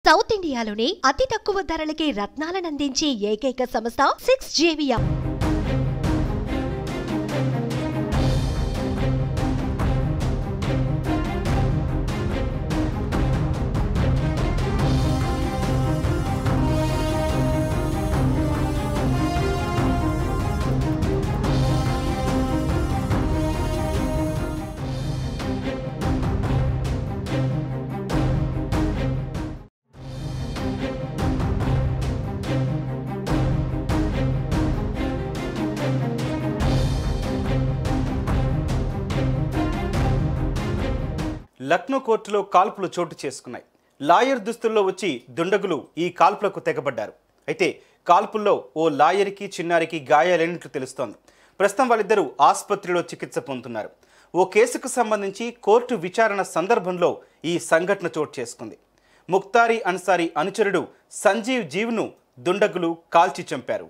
South ఇండియాలోని అతి తక్కువ ధరలకి రత్నాలనందించే ఏకైక సంస్థ 6JVR. లక్నో కోర్టులో కాల్పులు చోటు చేసుకున్నాయి. లాయర్ దుస్తుల్లో వచ్చి దుండగులు ఈ కాల్పులకు తెగబడ్డారు. అయితే కాల్పుల్లో ఓ లాయర్కి చిన్నారికి గాయాలైనట్లు తెలుస్తోంది. ప్రస్తుతం వాళ్ళిద్దరూ ఆసుపత్రిలో చికిత్స పొందుతున్నారు. ఓ కేసుకు సంబంధించి కోర్టు విచారణ సందర్భంలో ఈ సంఘటన చోటు చేసుకుంది. ముఖ్తారీ అన్సారీ అనుచరుడు సంజీవ్ జీవ్ను దుండగులు కాల్చి చంపారు.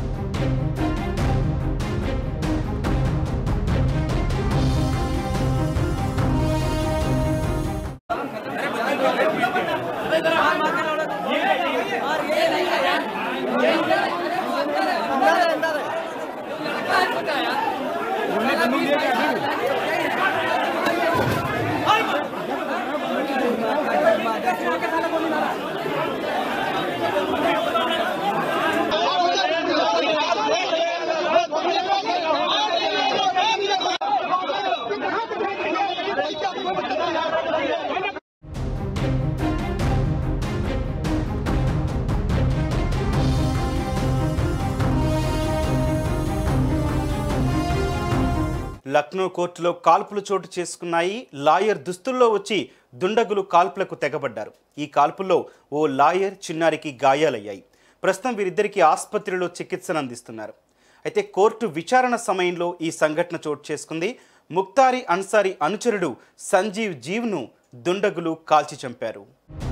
లక్నో కోర్టులో కాల్పులు చోటు చేసుకున్నాయి. లాయర్ దుస్తుల్లో వచ్చి దుండగులు కాల్పులకు తెగబడ్డారు. ఈ కాల్పుల్లో ఓ లాయర్ చిన్నారికి గాయాలయ్యాయి. ప్రస్తుతం వీరిద్దరికీ ఆసుపత్రిలో చికిత్సను అందిస్తున్నారు. అయితే కోర్టు విచారణ సమయంలో ఈ సంఘటన చోటు చేసుకుంది. ముఖ్తారీ అన్సారీ అనుచరుడు సంజీవ్ జీవ్ను దుండగులు కాల్చి చంపారు.